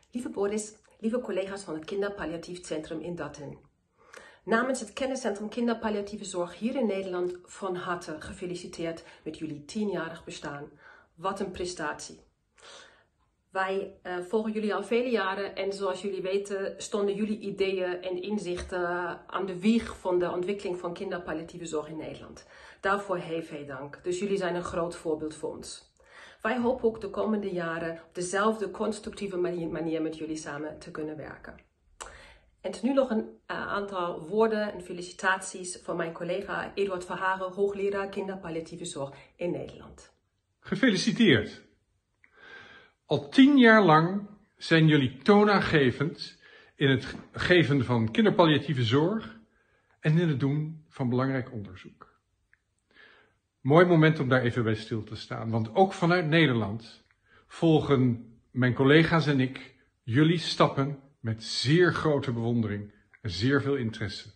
Lieve Boris, lieve collega's van het Kinderpalliatief Centrum in Datteln. Namens het Kenniscentrum Kinderpalliatieve Zorg hier in Nederland van harte gefeliciteerd met jullie 10-jarig bestaan. Wat een prestatie. Wij volgen jullie al vele jaren en zoals jullie weten stonden jullie ideeën en inzichten aan de wieg van de ontwikkeling van kinderpalliatieve zorg in Nederland. Daarvoor heel veel dank. Dus jullie zijn een groot voorbeeld voor ons. Wij hopen ook de komende jaren op dezelfde constructieve manier met jullie samen te kunnen werken. En nu nog een aantal woorden en felicitaties van mijn collega Eduard Verhagen, hoogleraar kinderpalliatieve zorg in Nederland. Gefeliciteerd! Al 10 jaar lang zijn jullie toonaangevend in het geven van kinderpalliatieve zorg en in het doen van belangrijk onderzoek. Mooi moment om daar even bij stil te staan, want ook vanuit Nederland volgen mijn collega's en ik jullie stappen met zeer grote bewondering en zeer veel interesse.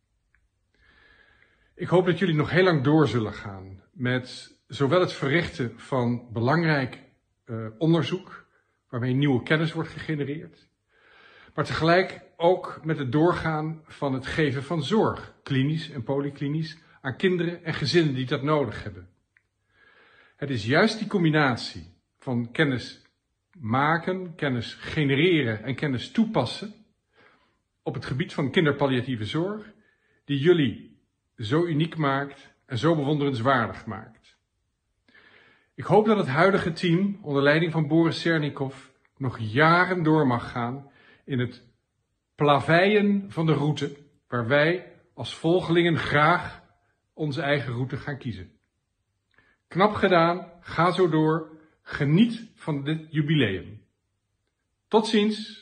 Ik hoop dat jullie nog heel lang door zullen gaan met zowel het verrichten van belangrijk onderzoek, waarmee nieuwe kennis wordt gegenereerd, maar tegelijk ook met het doorgaan van het geven van zorg, klinisch en polyklinisch, aan kinderen en gezinnen die dat nodig hebben. Het is juist die combinatie van kennis maken, kennis genereren en kennis toepassen op het gebied van kinderpalliatieve zorg die jullie zo uniek maakt en zo bewonderenswaardig maakt. Ik hoop dat het huidige team onder leiding van Boris Sernikov nog jaren door mag gaan in het plaveien van de route waar wij als volgelingen graag onze eigen route gaan kiezen. Knap gedaan, ga zo door, geniet van dit jubileum. Tot ziens!